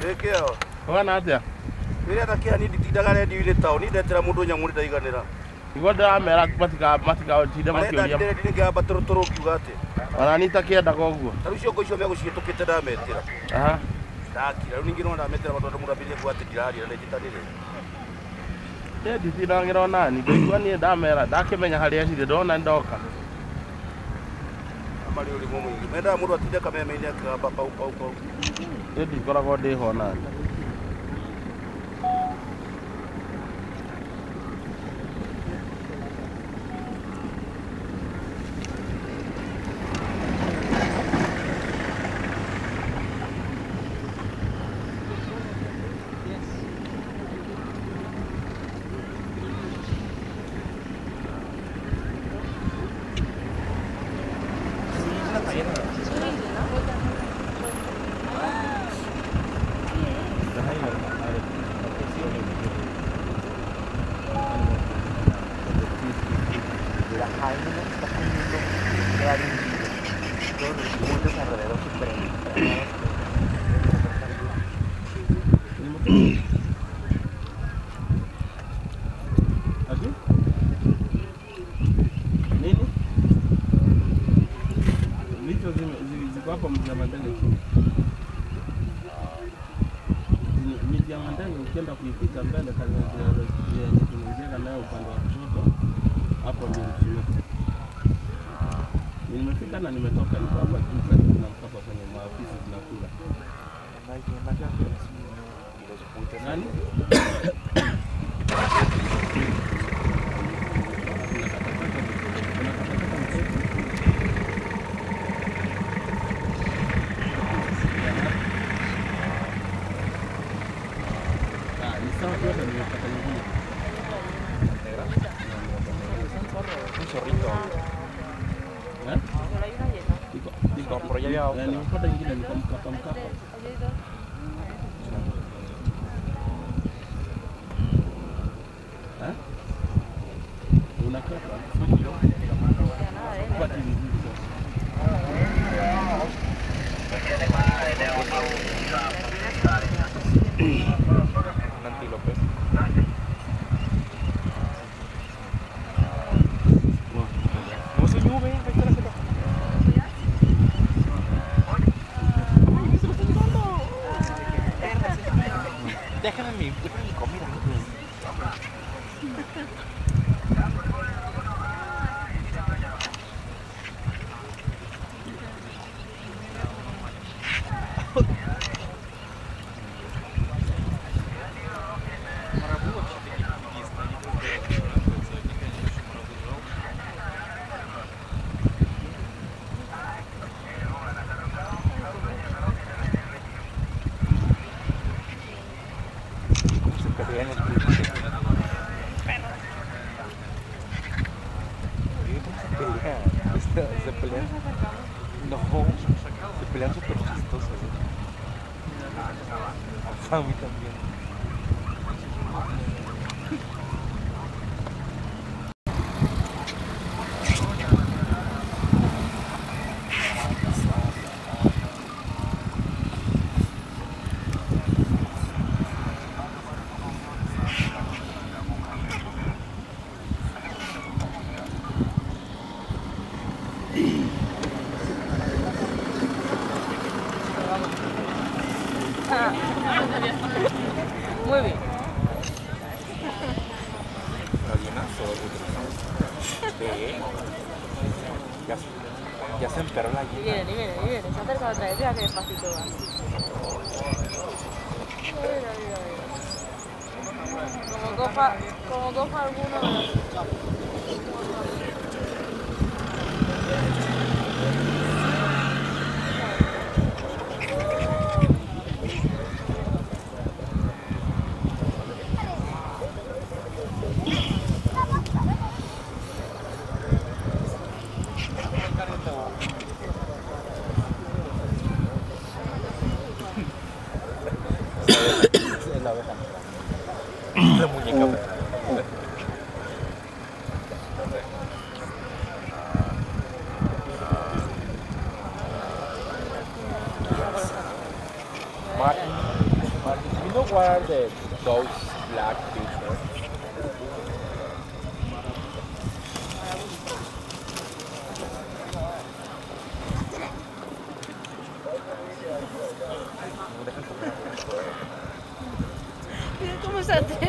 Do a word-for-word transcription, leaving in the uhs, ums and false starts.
Ndekeo. Wana atia? Ira takia ni ditindaga redio ile town ni ndetera mundu nyamu ndaiganira. Igwa ndamera matika matika tinde makioria. Ndetera ndinga batorotoro kiuga ati. Ona nita kienda koguo. Taru cio ngoicio mego ciitukite ndametira. Aha. Ndakira riu ningi no ndametira batoto murabirie kwa ati ndiraria na nditanire. Ye nditindagira ona ni ndaigua ni ndamera ndakimenya haria cire ndona ndoka. Amari uri mo mwingi. Menda mundu atinde kameme-ini akigamba pau pau pau. Ye ndikoragwo ndiho nani. Muy bien. Ya, ya se emperó la Y viene, y viene, y viene. Se acerca otra vez. Mira qué despacito va. Mira, mira, mira. Como coja, como coja alguno de los... la oveja. La muñeca. Mar. what are the those black things for? Mira cómo se atreve.